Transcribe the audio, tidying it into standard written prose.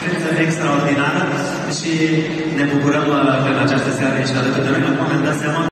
experiență extraordinară și ne bucurăm că în această seară ești alături de noi. Acum mi-am dat seama